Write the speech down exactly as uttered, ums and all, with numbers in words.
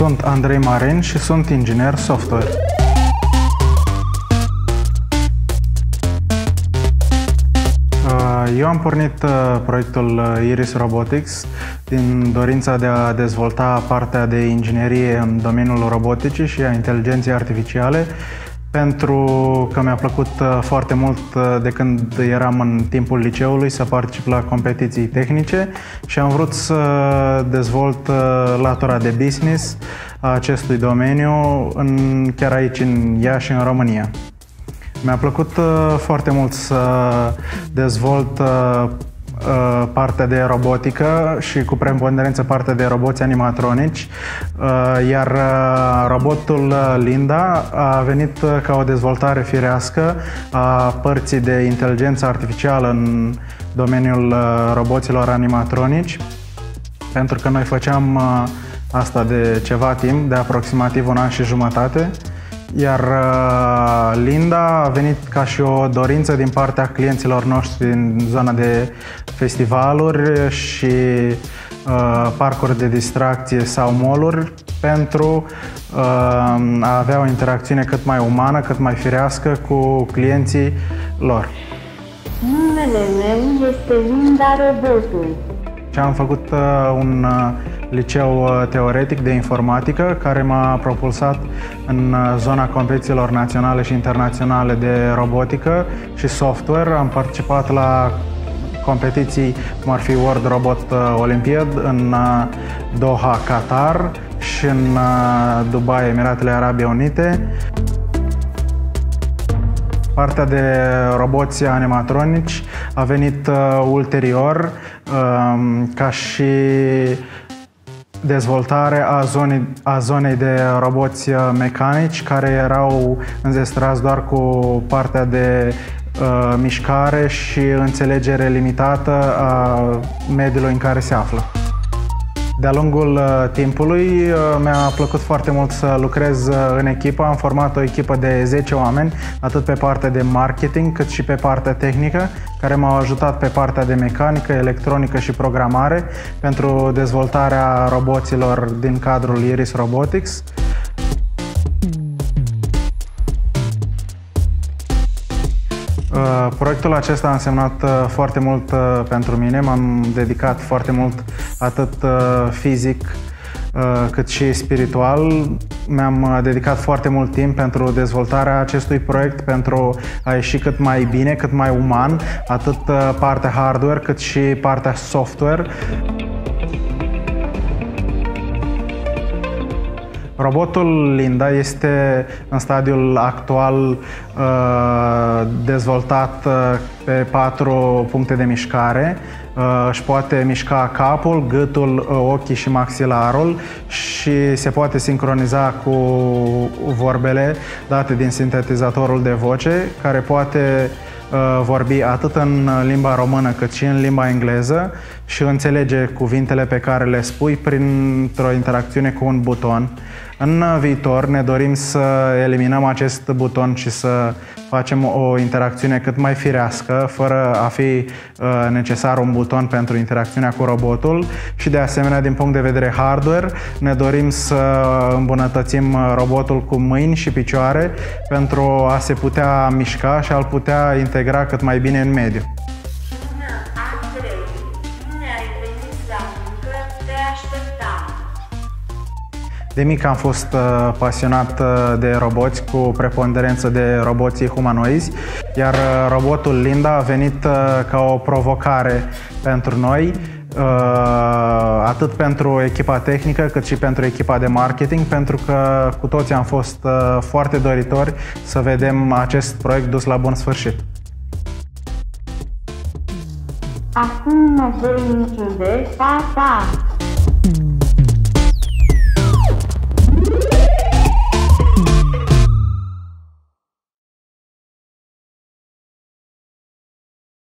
Sunt Andrei Marin și sunt inginer software. Eu am pornit proiectul Iris Robotics din dorința de a dezvolta partea de inginerie în domeniul roboticii și a inteligenței artificiale, pentru că mi-a plăcut foarte mult de când eram în timpul liceului să particip la competiții tehnice și am vrut să dezvolt latura de business a acestui domeniu în, chiar aici în Iași, în România. Mi-a plăcut uh, foarte mult să dezvolt uh, uh, partea de robotică și cu preponderență partea de roboți animatronici, uh, iar uh, robotul Linda a venit uh, ca o dezvoltare firească a părții de inteligență artificială în domeniul uh, roboților animatronici, pentru că noi făceam uh, asta de ceva timp, de aproximativ un an și jumătate. Iar uh, Linda a venit ca și o dorință din partea clienților noștri din zona de festivaluri și uh, parcuri de distracție sau mall-uri, pentru uh, a avea o interacțiune cât mai umană, cât mai firească cu clienții lor. Numele meu este Linda Robotul. Și am făcut uh, un uh, liceu uh, teoretic de informatică care m-a propulsat în uh, zona competițiilor naționale și internaționale de robotică și software. Am participat la competiții cum ar fi World Robot Olympiad în uh, Doha, Qatar și în uh, Dubai, Emiratele Arabe Unite. Partea de roboți animatronici a venit uh, ulterior uh, ca și dezvoltare a zonei, a zonei de roboți mecanici care erau înzestrați doar cu partea de uh, mișcare și înțelegere limitată a mediului în care se află. De-a lungul uh, timpului uh, mi-a plăcut foarte mult să lucrez uh, în echipă. Am format o echipă de zece oameni, atât pe partea de marketing cât și pe partea tehnică, care m-au ajutat pe partea de mecanică, electronică și programare pentru dezvoltarea roboților din cadrul Iris Robotics. Proiectul acesta a însemnat foarte mult pentru mine, m-am dedicat foarte mult atât fizic cât și spiritual. Mi-am dedicat foarte mult timp pentru dezvoltarea acestui proiect, pentru a ieși cât mai bine, cât mai uman, atât partea hardware cât și partea software. Robotul Linda este în stadiul actual uh, dezvoltat uh, pe patru puncte de mișcare. Uh, își poate mișca capul, gâtul, uh, ochii și maxilarul și se poate sincroniza cu vorbele date din sintetizatorul de voce, care poate uh, vorbi atât în limba română cât și în limba engleză și înțelege cuvintele pe care le spui printr-o interacțiune cu un buton. În viitor ne dorim să eliminăm acest buton și să facem o interacțiune cât mai firească, fără a fi uh, necesar un buton pentru interacțiunea cu robotul și de asemenea, din punct de vedere hardware, ne dorim să îmbunătățim robotul cu mâini și picioare pentru a se putea mișca și a-l putea integra cât mai bine în mediu. De mic am fost uh, pasionat uh, de roboți, cu preponderență de roboții humanoizi, iar uh, robotul Linda a venit uh, ca o provocare pentru noi, uh, atât pentru echipa tehnică cât și pentru echipa de marketing, pentru că cu toții am fost uh, foarte doritori să vedem acest proiect dus la bun sfârșit. Acum mă voi închide, pa, pa!